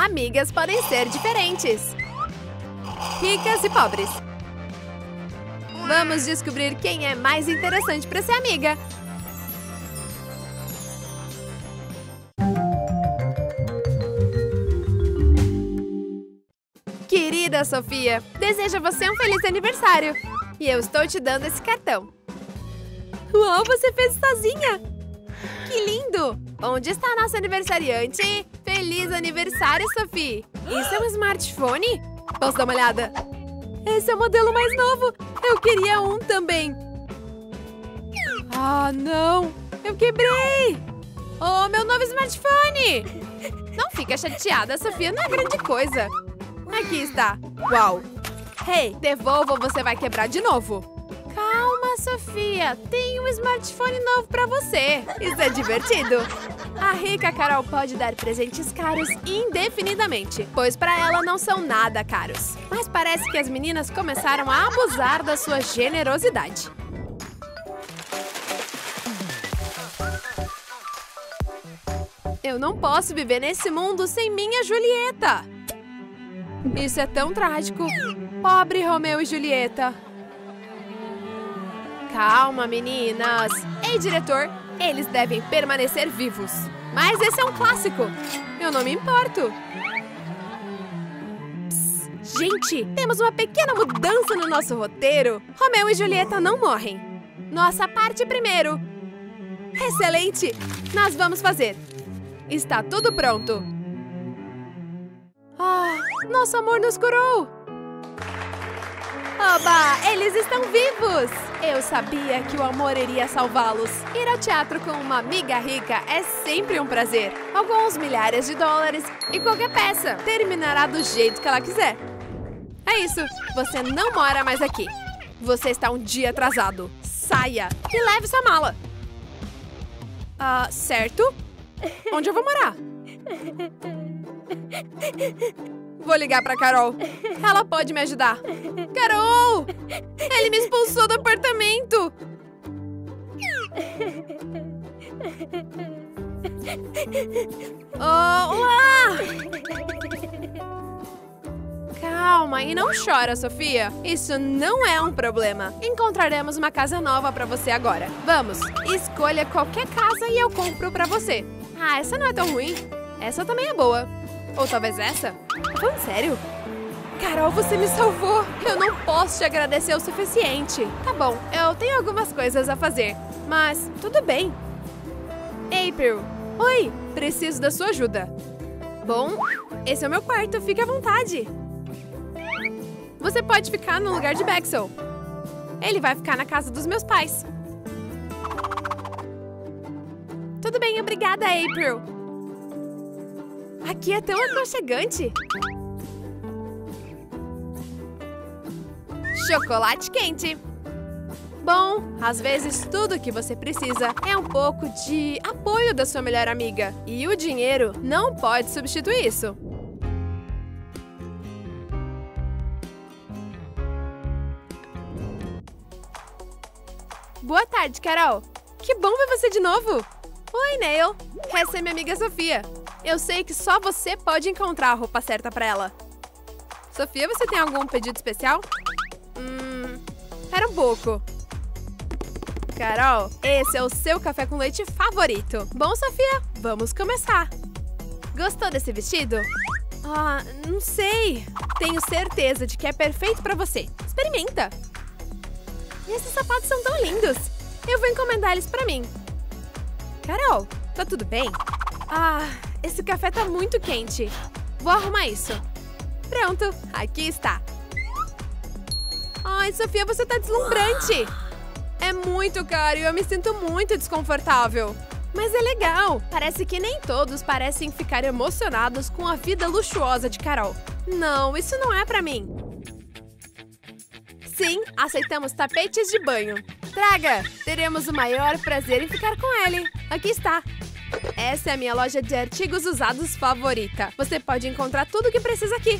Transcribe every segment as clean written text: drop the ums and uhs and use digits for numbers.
Amigas podem ser diferentes. Ricas e pobres. Vamos descobrir quem é mais interessante para ser amiga. Querida Sofia, desejo a você um feliz aniversário. E eu estou te dando esse cartão. Uau, você fez sozinha! Que lindo! Onde está a nossa aniversariante? Feliz aniversário, Sophie! Isso é um smartphone? Posso dar uma olhada? Esse é o modelo mais novo! Eu queria um também! Ah, não! Eu quebrei! Oh, meu novo smartphone! Não fica chateada, Sofia, não é grande coisa. Aqui está. Uau! Hey, devolva ou você vai quebrar de novo. Calma, Sofia. Tem um smartphone novo pra você. Isso é divertido. A rica Carol pode dar presentes caros indefinidamente, pois pra ela não são nada caros. Mas parece que as meninas começaram a abusar da sua generosidade. Eu não posso viver nesse mundo sem minha Julieta. Isso é tão trágico. Pobre Romeu e Julieta. Calma, meninas. Ei, diretor, eles devem permanecer vivos. Mas esse é um clássico. Eu não me importo. Psst, gente, temos uma pequena mudança no nosso roteiro. Romeu e Julieta não morrem. Nossa parte primeiro. Excelente. Nós vamos fazer. Está tudo pronto. Ah, nosso amor nos curou! Oba! Eles estão vivos! Eu sabia que o amor iria salvá-los. Ir ao teatro com uma amiga rica é sempre um prazer. Alguns milhares de dólares e qualquer peça terminará do jeito que ela quiser. É isso! Você não mora mais aqui. Você está um dia atrasado. Saia e leve sua mala. Ah, certo? Onde eu vou morar? Vou ligar pra Carol. Ela pode me ajudar. Carol! Ele me expulsou do apartamento! Olá! Calma e não chora, Sofia. Isso não é um problema. Encontraremos uma casa nova pra você agora. Vamos, escolha qualquer casa e eu compro pra você. Ah, essa não é tão ruim. Essa também é boa. Ou talvez essa? Tá falando sério? Carol, você me salvou! Eu não posso te agradecer o suficiente. Tá bom, eu tenho algumas coisas a fazer, mas tudo bem. April, oi! Preciso da sua ajuda. Bom, esse é o meu quarto, fique à vontade. Você pode ficar no lugar de Baxel. Ele vai ficar na casa dos meus pais. Tudo bem, obrigada, April. Aqui é tão aconchegante. Chocolate quente. Bom, às vezes tudo o que você precisa é um pouco de apoio da sua melhor amiga. E o dinheiro não pode substituir isso. Boa tarde, Carol. Que bom ver você de novo. Oi, Neil. Essa é minha amiga Sofia. Eu sei que só você pode encontrar a roupa certa pra ela. Sofia, você tem algum pedido especial? Espera um pouco. Carol, esse é o seu café com leite favorito. Bom, Sofia, vamos começar. Gostou desse vestido? Ah, não sei. Tenho certeza de que é perfeito pra você. Experimenta. E esses sapatos são tão lindos. Eu vou encomendar eles pra mim. Carol, tá tudo bem? Ah, esse café tá muito quente. Vou arrumar isso. Pronto, aqui está. Ai, Sofia, você tá deslumbrante. É muito caro e eu me sinto muito desconfortável. Mas é legal. Parece que nem todos parecem ficar emocionados com a vida luxuosa de Carol. Não, isso não é pra mim. Sim, aceitamos tapetes de banho. Traga! Teremos o maior prazer em ficar com ele. Aqui está. Essa é a minha loja de artigos usados favorita. Você pode encontrar tudo o que precisa aqui.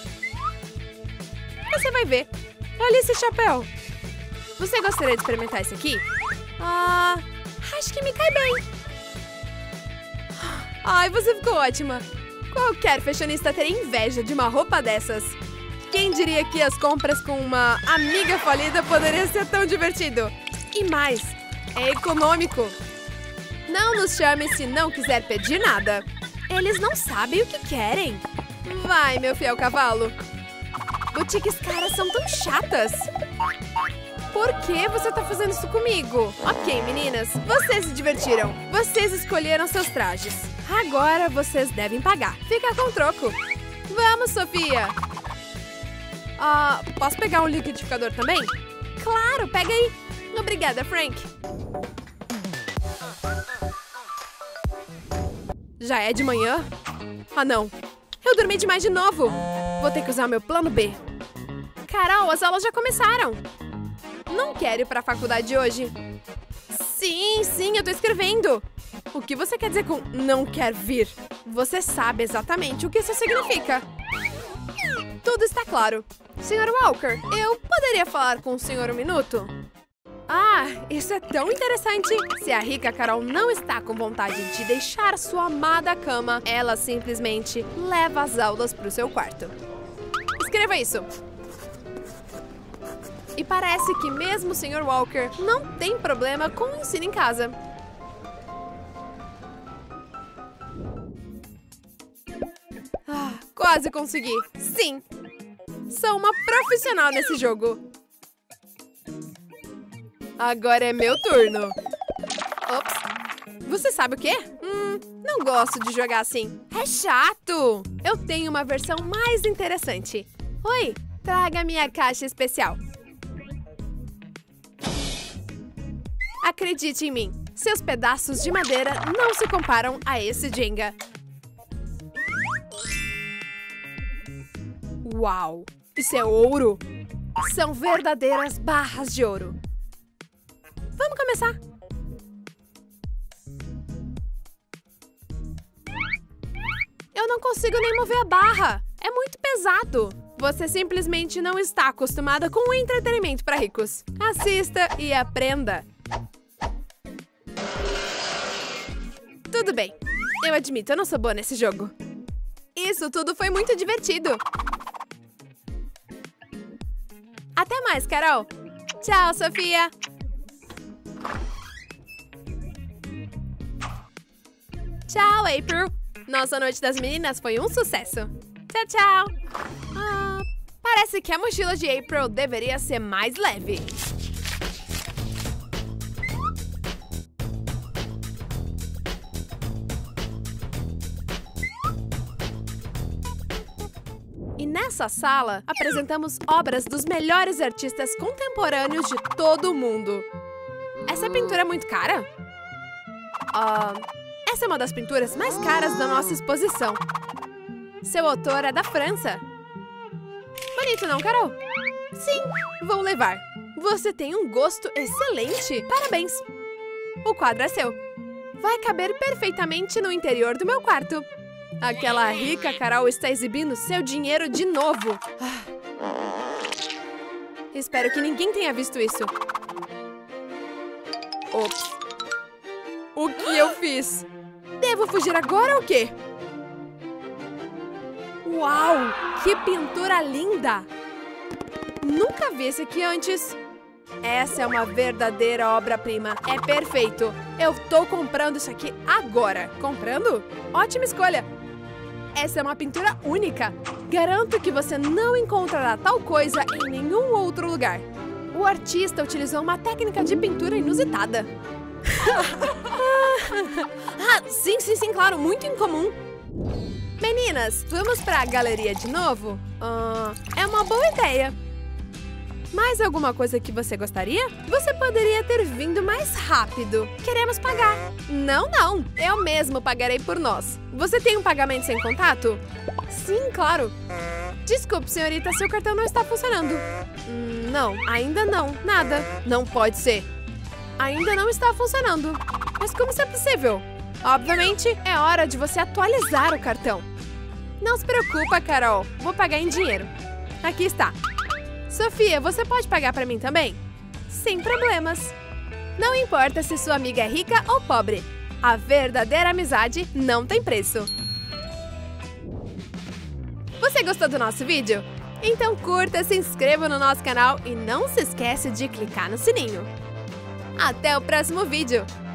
Você vai ver. Olha esse chapéu. Você gostaria de experimentar esse aqui? Ah, acho que me cai bem. Ai, você ficou ótima. Qualquer fashionista teria inveja de uma roupa dessas. Quem diria que as compras com uma amiga falida poderia ser tão divertido? E mais, é econômico. Não nos chame se não quiser pedir nada. Eles não sabem o que querem. Vai, meu fiel cavalo. Boutiques caras são tão chatas. Por que você tá fazendo isso comigo? Ok, meninas, vocês se divertiram. Vocês escolheram seus trajes. Agora vocês devem pagar. Fica com o troco. Vamos, Sofia. Posso pegar um liquidificador também? Claro, pega aí. Obrigada, Frank. Já é de manhã? Ah, não. Eu dormi demais de novo. Vou ter que usar meu plano B. Carol, as aulas já começaram. Não quero ir pra faculdade hoje. Sim, eu tô escrevendo. O que você quer dizer com não quer vir? Você sabe exatamente o que isso significa. Tudo está claro. Sr. Walker, eu poderia falar com o senhor um minuto? Ah, isso é tão interessante. Se a rica Carol não está com vontade de deixar sua amada cama, ela simplesmente leva as aulas para o seu quarto. Escreva isso. E parece que mesmo o Sr. Walker não tem problema com o ensino em casa. Quase consegui. Sim. Sou uma profissional nesse jogo. Agora é meu turno. Ops. Você sabe o quê? Não gosto de jogar assim. É chato. Eu tenho uma versão mais interessante. Oi, traga minha caixa especial. Acredite em mim, seus pedaços de madeira não se comparam a esse Jenga. Uau! Isso é ouro! São verdadeiras barras de ouro. Vamos começar! Eu não consigo nem mover a barra! É muito pesado! Você simplesmente não está acostumada com o entretenimento para ricos. Assista e aprenda! Tudo bem. Eu admito, eu não sou boa nesse jogo. Isso tudo foi muito divertido. Até mais, Carol. Tchau, Sofia. Tchau, April. Nossa noite das meninas foi um sucesso. Tchau, tchau. Parece que a mochila de April deveria ser mais leve. E nessa sala, apresentamos obras dos melhores artistas contemporâneos de todo o mundo. Essa pintura é muito cara? Essa é uma das pinturas mais caras da nossa exposição. Seu autor é da França. Bonito, não, Carol? Sim, vou levar. Você tem um gosto excelente. Parabéns. O quadro é seu. Vai caber perfeitamente no interior do meu quarto. Aquela rica Carol está exibindo seu dinheiro de novo. Espero que ninguém tenha visto isso. Ops. O que eu fiz? Devo fugir agora ou quê? Uau! Que pintura linda! Nunca vi esse aqui antes. Essa é uma verdadeira obra-prima. É perfeito. Eu tô comprando isso aqui agora. Comprando? Ótima escolha. Essa é uma pintura única. Garanto que você não encontrará tal coisa em nenhum outro lugar. O artista utilizou uma técnica de pintura inusitada. Sim, claro, muito incomum. Meninas, vamos pra galeria de novo? É uma boa ideia. Mais alguma coisa que você gostaria? Você poderia ter vindo mais rápido. Queremos pagar. Não. Eu mesmo pagarei por nós. Você tem um pagamento sem contato? Sim, claro. Desculpe, senhorita, seu cartão não está funcionando. Não, ainda não. Nada. Não pode ser. Ainda não está funcionando. Mas como isso é possível? Obviamente, é hora de você atualizar o cartão. Não se preocupa, Carol. Vou pagar em dinheiro. Aqui está. Sofia, você pode pagar para mim também? Sem problemas. Não importa se sua amiga é rica ou pobre. A verdadeira amizade não tem preço. Você gostou do nosso vídeo? Então curta, se inscreva no nosso canal e não se esquece de clicar no sininho. Até o próximo vídeo!